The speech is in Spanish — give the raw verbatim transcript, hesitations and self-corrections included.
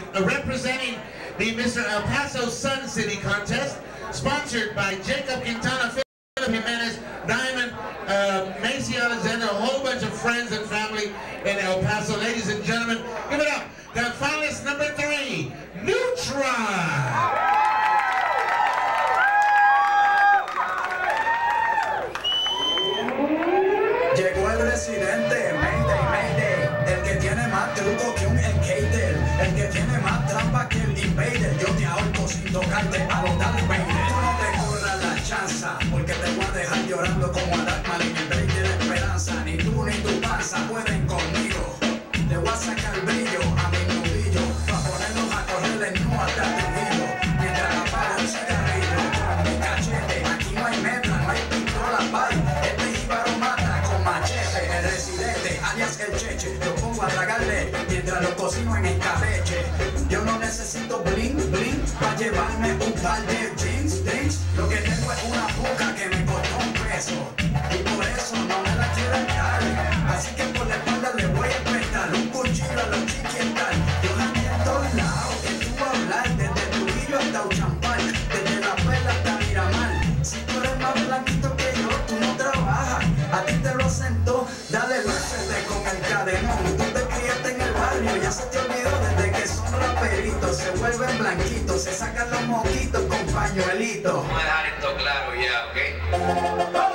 uh, representing the Mister El Paso Sun City contest, sponsored by Jacob Quintana, Philip Jimenez, Diamond, uh, Macy Alexander, a whole bunch of friends and family in El Paso. Ladies and gentlemen, give it up. The finalist number three, Neutron. Llegó el residente, Mayday, Mayday, el que tiene más truco que un skater, el que tiene más trampa que el invader. Yo te ahorco sin tocarte a los Darth Vader. Tú no te corras la chanza, porque te voy a dejar llorando como a Darkman en el break de la esperanza. Ni tú ni tu panza pueden conmigo. Le voy a sacar brillo a mi nudillo, pa' ponernos a correr en nu hasta tu hilo. Mientras apago un cigarrillo con mi cachete, aquí no hay metra, no hay pistola, bye. Este jíbaro mata con machete. El residente, alias el cheche, yo pongo a tragarle mientras lo cocino en escabeche. Yo no necesito bling, bling, pa' llevarme un par de jeans, jeans. Lo que tengo es una boca que me costó un peso, y por eso no me la quieren dar. Así que por la espalda le voy a prestar un cuchillo a los chiquiental. Yo jangué en todos lados, que tú vas a hablar, desde Trujillo hasta Uchampal, desde La Perla hasta Miramar. Si tú eres más blanquito que yo, tú no trabajas, a ti te lo sentó, dale lúcete con el cadenón. Tú te criaste en el barrio, ya se te olvidó desde que son raperitos, se vuelven blanquitos, se sacan los moquitos con pañuelitos. Vamos a dejar esto claro ya, ¿ok?